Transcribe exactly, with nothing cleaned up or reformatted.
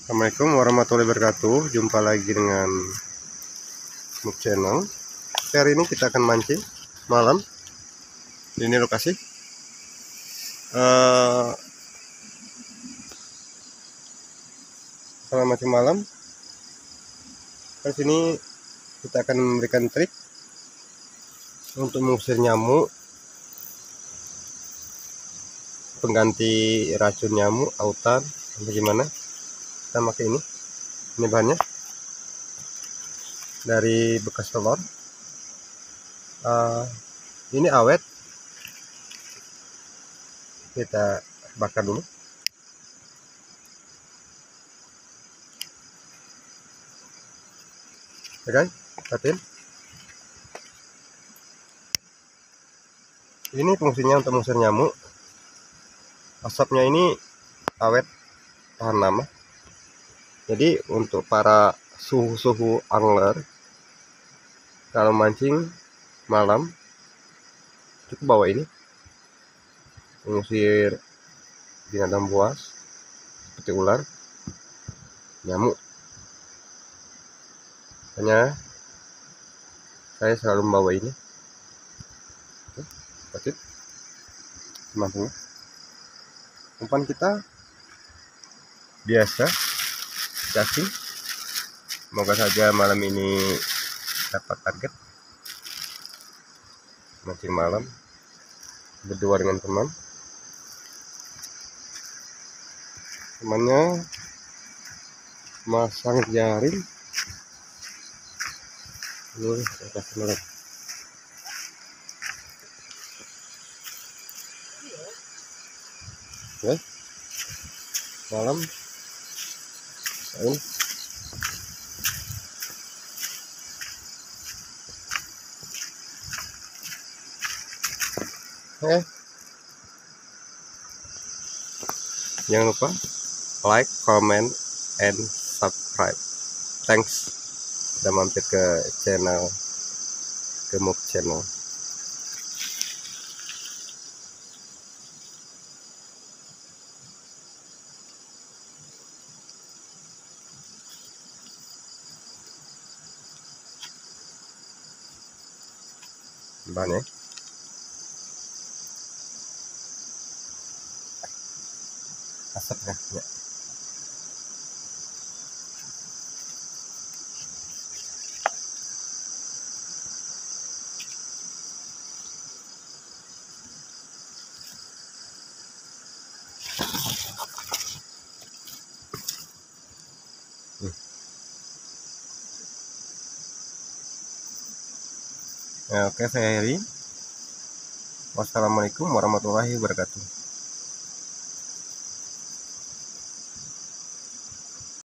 Assalamualaikum warahmatullahi wabarakatuh. Jumpa lagi dengan Muk Channel. Hari ini kita akan mancing malam. Ini lokasi. Uh, Kalau mancing malam, di sini kita akan memberikan trik untuk mengusir nyamuk, pengganti racun nyamuk, autan, bagaimana? Kita pakai ini ini bahannya dari bekas telur. Uh, ini awet, kita bakar dulu. Oke guys, perhatiin ini fungsinya untuk mengusir nyamuk. Asapnya ini awet, tahan lama. Jadi untuk para suhu-suhu angler, kalau mancing malam cukup bawa ini, mengusir binatang buas seperti ular, nyamuk. Hanya saya selalu membawa ini. Oke, mampu. Umpan kita biasa cacing. Semoga saja malam ini dapat target. Mancing malam berdua dengan teman. Temannya masang jaring. Ini atas malam. Oke, malam ini eh jangan lupa like, comment, and subscribe. Thanks sudah mampir ke channel Gemuk Channel. Bahannya asapnya ya. Hmm. Ya, oke, saya akhiri. Wassalamualaikum warahmatullahi wabarakatuh.